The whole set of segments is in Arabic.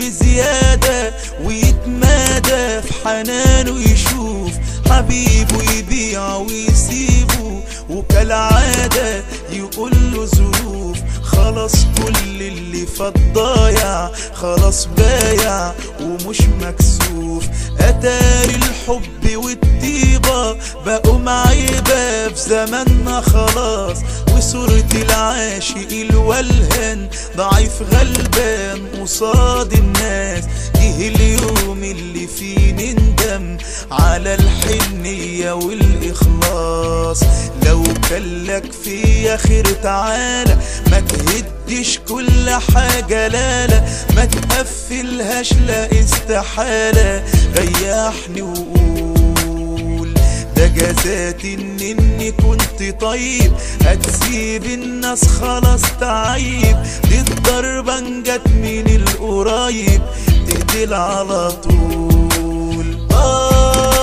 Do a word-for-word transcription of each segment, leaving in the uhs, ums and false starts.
بزيادة ويتمادى في حنانه، يشوف حبيبه يبيع ويسيبه، وكالعادة يقول له ظروف خلاص كل اللي فات ضايع، خلاص بايع ومش مكسوف. اتاري الحب والطيبة بقوا معيبة في زماننا خلاص، وصورة العاشق الولهان ضعيف غلبان قصاد الناس. جه اليوم اللي فيه نندم على الحنية والإخلاص. لو كان لك فيا خير تعالى، ما تهدش كل حاجة لالا، ما تقفلهاش لا استحالة. ريحني وقول ده جزاتي ان اني كنت طيب، هتسيب الناس خلاص تعيب. دي الضربة جت من القريب تقتل على طول. آه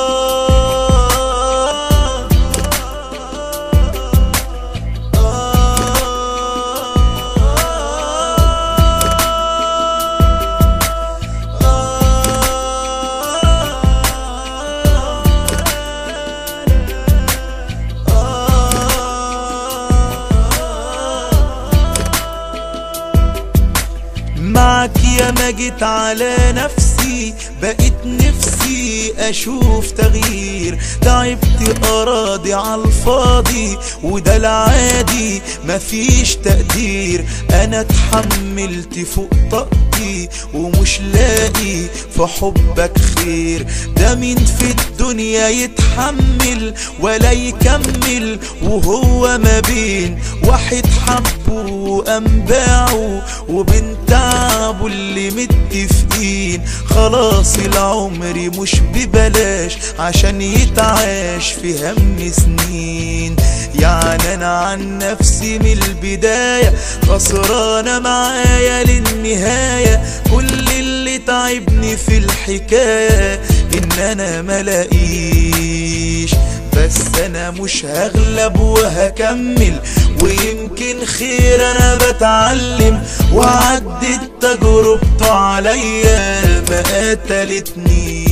معك يا ما جيت على نفسي، بقيت نفسي اشوف تغيير. تعبت اراضي عالفاضي وده العادي مفيش تقدير. انا اتحملت فوق طاقتي ومش لاقي في حبك خير. ده مين في الدنيا يتحمل ولا يكمل، وهو ما بين واحد حبه وانباعه وبين تعبه اللي متفقين. خلاص العمر مش ببلاش عشان يتعاش في هم سنين. يعني انا عن نفسي من البداية خسرانة معايا للنهاية. كل اللي تعبني في الحكاية ان انا ملاقيش، بس انا مش هغلب وهكمل، ويمكن خير انا بتعلم. وعدت تجربته عليا ما قتلتني.